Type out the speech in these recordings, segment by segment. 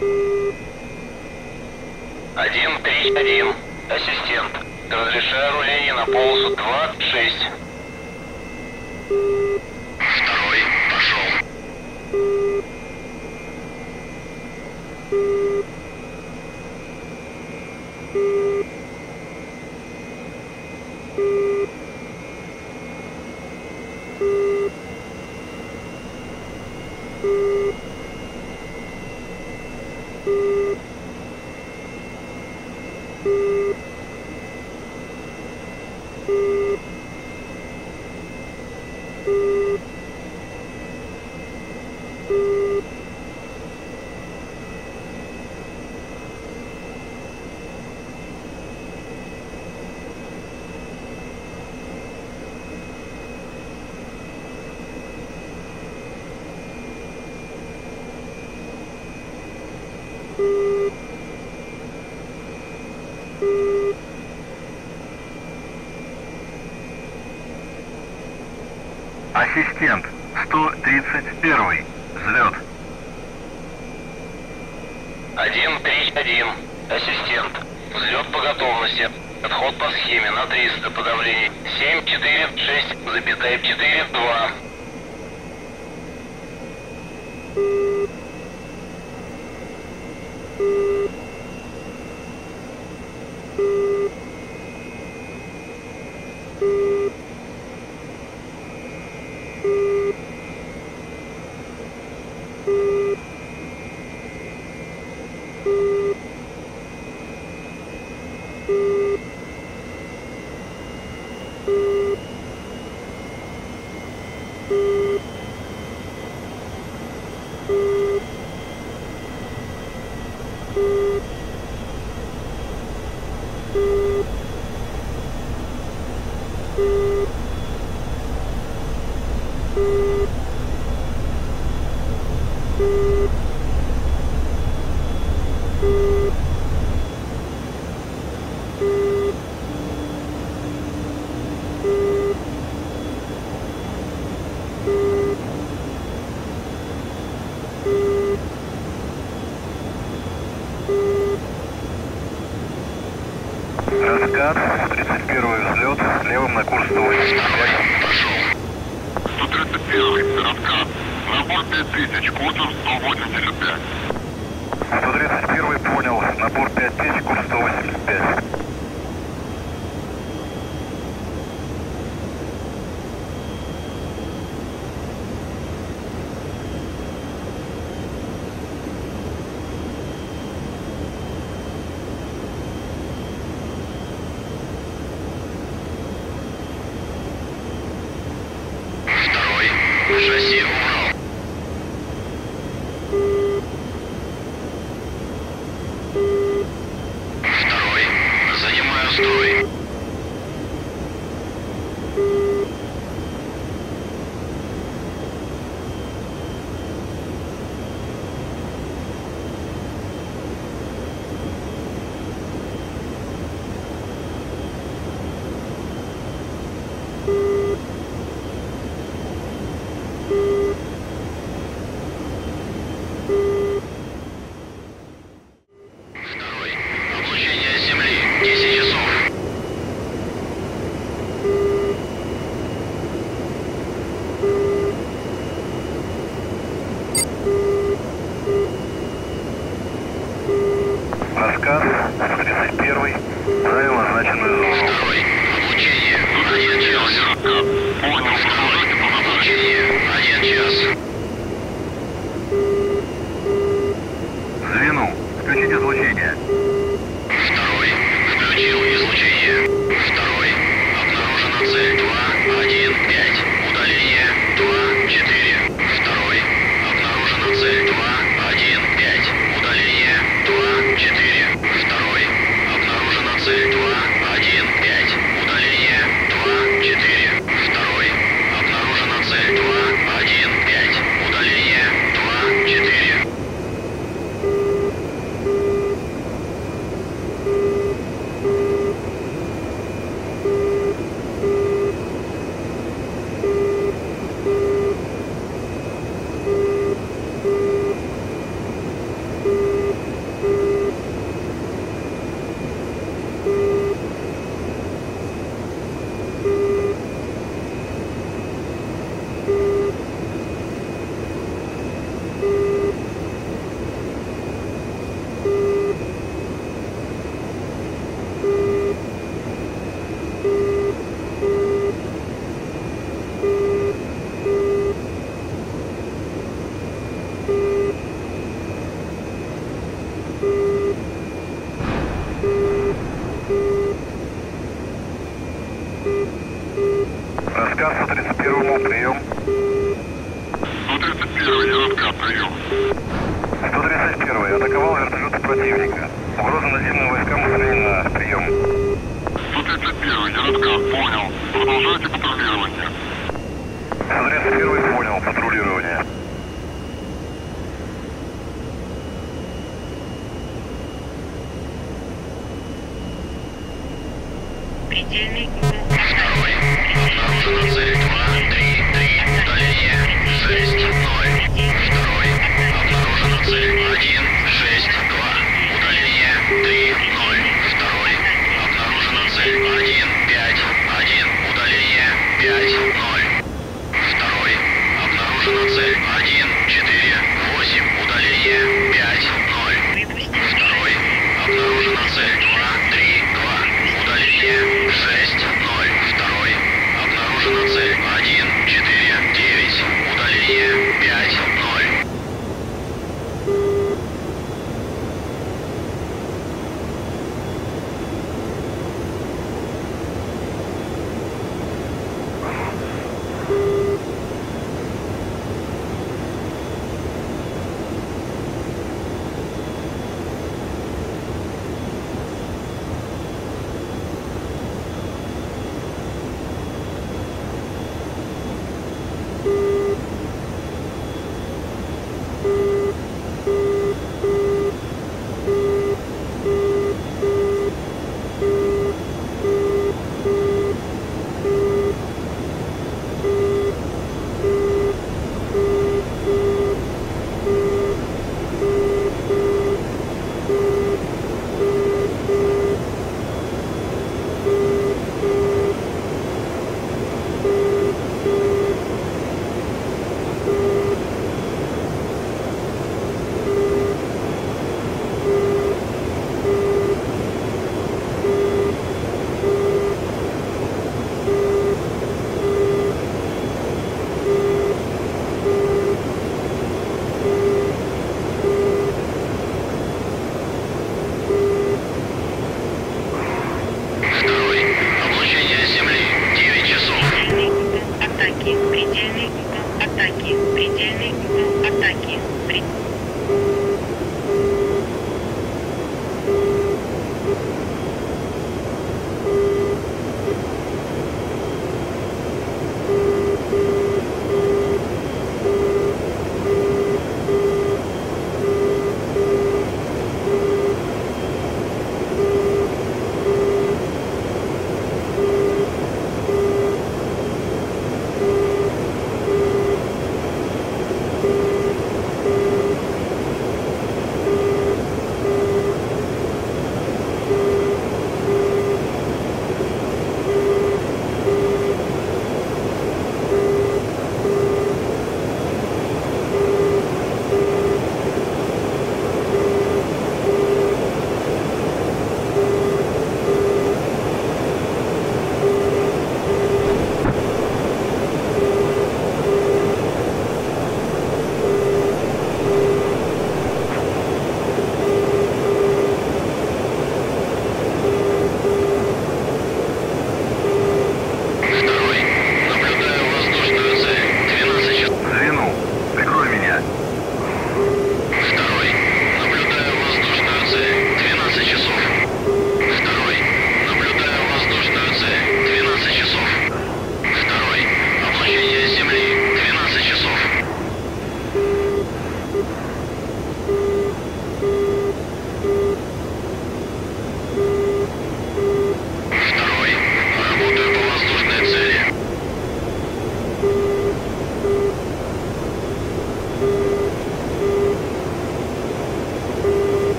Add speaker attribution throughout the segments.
Speaker 1: 131. Ассистент. Разрешаю руление на полосу 26.
Speaker 2: Второй. Пошел.
Speaker 3: Ассистент, 131. Взлет.
Speaker 1: 131. Ассистент. Взлет по готовности. Отход по схеме на 300 по давлению. 746,42.
Speaker 3: Раскат, 31 взлет, левым на курс 185.
Speaker 2: Пошел. 131. Раскат. На борт 5000. Курс 185.
Speaker 3: 131 понял, набор 5000, курс 185.
Speaker 2: Шасси убрал. Второй. Занимаю строй. Облучение Земли. 10 часов.
Speaker 3: Раскат, 131, занял назначенную зону.
Speaker 2: Второй. Облучение. 1 час. Понял. Второй. Облучение. 1 час.
Speaker 3: Звену, включить излучение.
Speaker 2: Второй. Включил излучение. Второй. Обнаружена цель 2, 1, 5. Удаление 2, 4. Второй. Обнаружена цель 2, 1, 5. Удаление 2, 4. Второй. Обнаружена цель 2, 1, 5. Удаление 2, 4. Второй. Обнаружена цель 2, 1, 5. Удаление 2, 4.
Speaker 3: Ему прием.
Speaker 2: 131, РК, прием.
Speaker 3: 131 атаковал вертолеты противника. Угроза наземным войскам устранена. Прием.
Speaker 2: 131, РК, понял. Продолжайте патрулирование.
Speaker 3: 131 понял. Патрулирование.
Speaker 4: Предельный
Speaker 2: Второй. Обнаружена цель 2, 3, 3. Удаление 6, 0. Второй. Обнаружена цель 1, 6, 2. Удаление 3, 0. Второй. Обнаружена цель 1, 5, 1. Удаление 5, 0. Второй. Обнаружена цель 1, 4, 8. Удаление 5, 0. Второй. Обнаружена цель 2, 3, 2. Удаление 6, 0. Второй. Обнаружена цель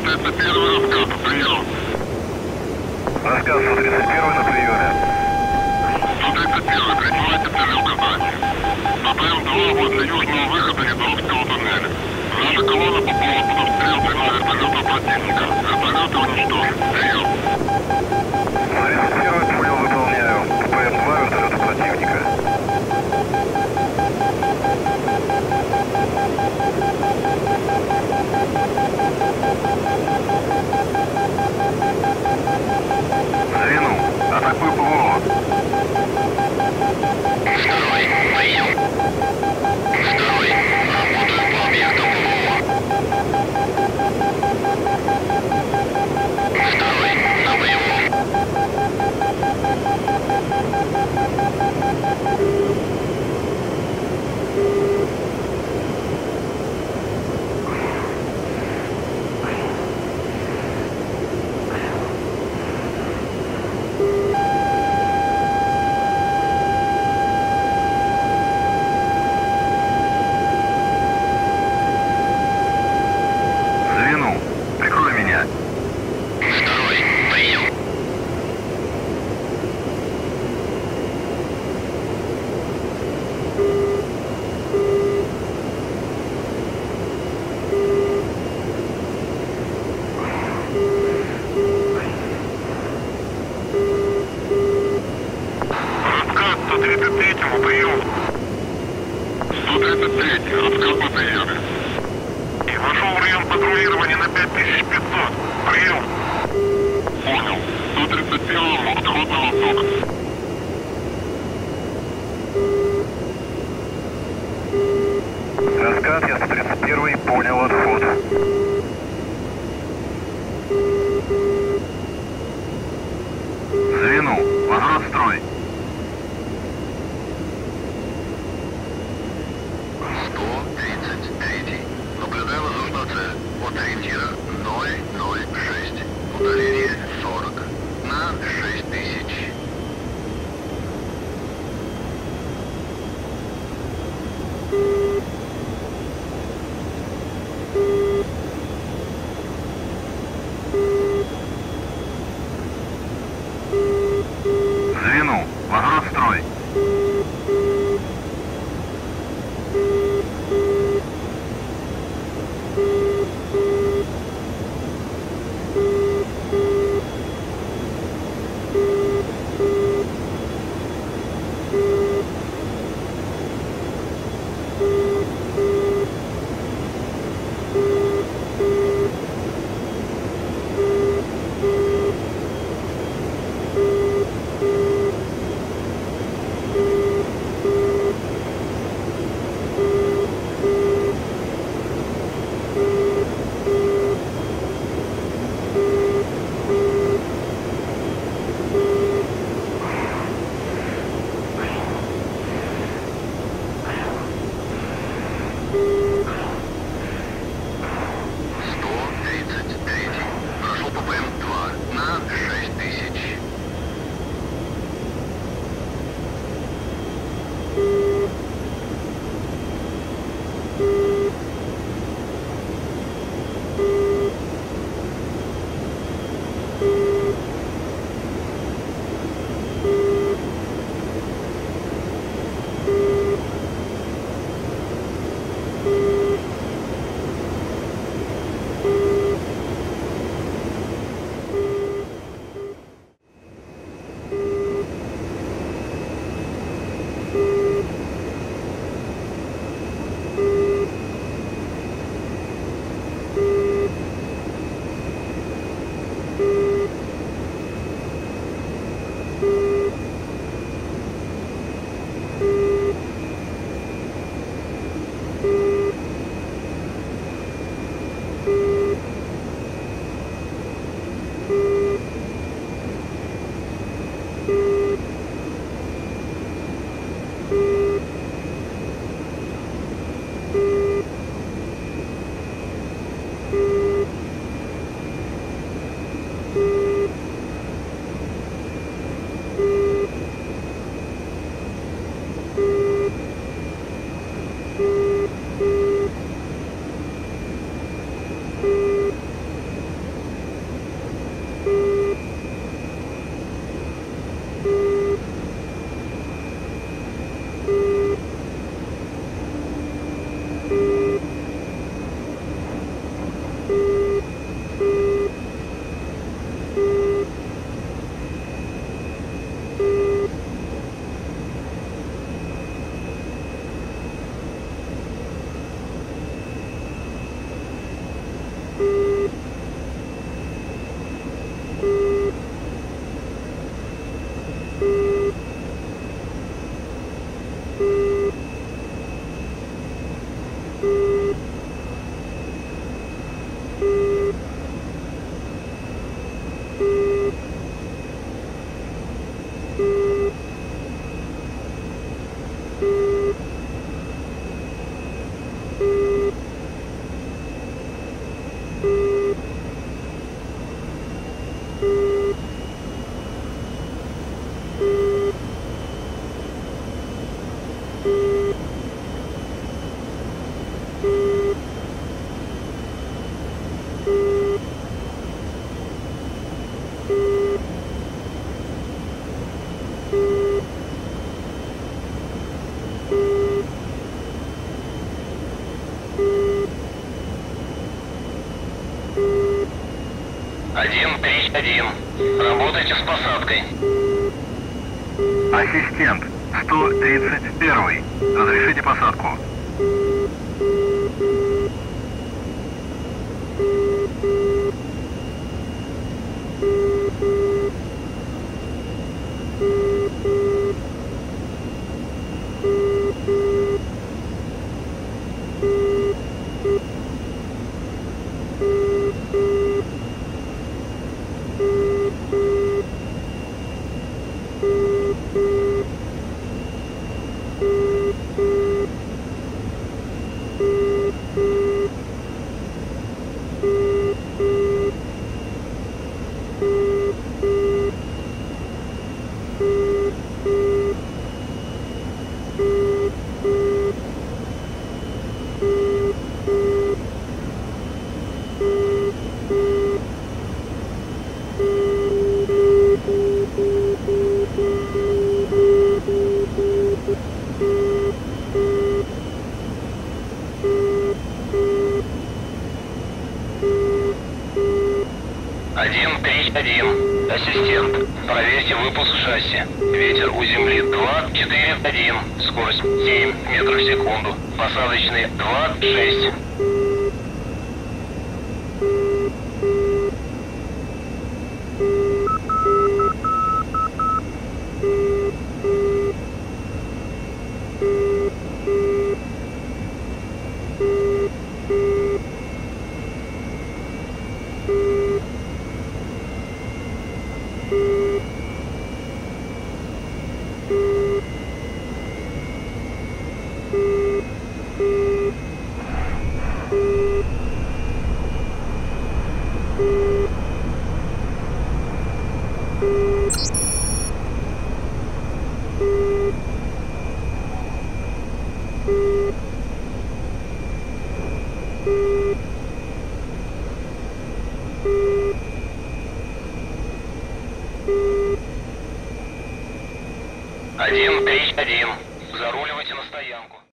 Speaker 2: 131 раскат, прием.
Speaker 3: Рассказ 131 на приеме.
Speaker 2: 131, принимайте целеуказание. ТТМ-2 возле южного выхода Недровского туннеля. Наша колонна попала под обстрел двумя вертолетов противника. Вертолеты уничтожены. Прием.
Speaker 3: 131 понял, выполняю. ПМ-2 вертолета противника. Звену, атакуй ПВО.
Speaker 2: Второй, прием. Второй, работаю по объекту ПВО. Второй, на боевом.
Speaker 3: Звену, прикрой меня.
Speaker 2: Второй, прием. Раскат 133-му, прием. 133-й, раскат на приеме. И вошел в район патрулирования на 5500. Прием. Понял. 131-му, отход на восток.
Speaker 3: Раскат, я 131 понял, отход. Звену, возврат в строй.
Speaker 2: 133. Наблюдаю воздушную цель. От ориентира 006. Удаление 40. На 6000.
Speaker 1: 131. Работайте с посадкой.
Speaker 3: Ассистент, 131. Разрешите посадку.
Speaker 1: Ассистент, проверьте выпуск шасси. Ветер у земли 241, скорость 7 метров в секунду. Посадочный 26. Один, заруливать